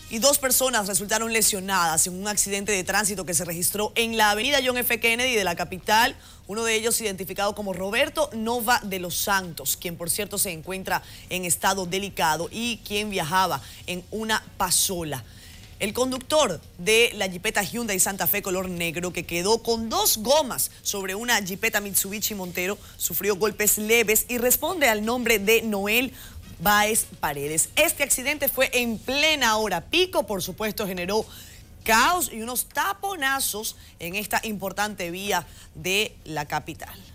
Y 2 personas resultaron lesionadas en un accidente de tránsito que se registró en la avenida John F. Kennedy de la capital. Uno de ellos identificado como Roberto Nova de los Santos, quien por cierto se encuentra en estado delicado y quien viajaba en una pasola. El conductor de la Jeepeta Hyundai Santa Fe color negro, que quedó con 2 gomas sobre una Jeepeta Mitsubishi Montero, sufrió golpes leves y responde al nombre de Noel Báez Paredes. Este accidente fue en plena hora pico, por supuesto generó caos y unos taponazos en esta importante vía de la capital.